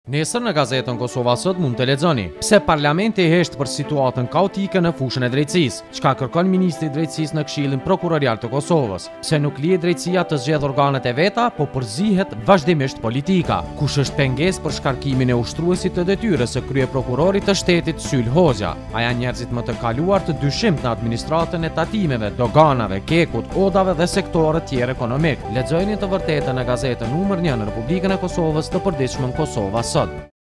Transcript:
Nesër në gazetën Kosova Sot mund të lexoni pse parlamenti hesht për situatën kaotike në fushën e drejtësisë, çka kërkon ministri i drejtësisë në Këshillin Prokurorial të Kosovës, pse nuk lihet drejtësia të zgjedh organet e veta, po përzihet vazhdimisht politika, kush është pengesë për shkarkimin e ushtruesit të detyrës së kryeprokurorit të shtetit Syl Hoxha. A janë njerëzit më të kaluar të dyshimt në administratën e tatimeve, doganave, kekut, odave dhe sektorët tjerë ekonomik. Lexojeni të vërtetën në gazetën numër 1 në Republikën e Kosovës të përditshmën Kosova Sot.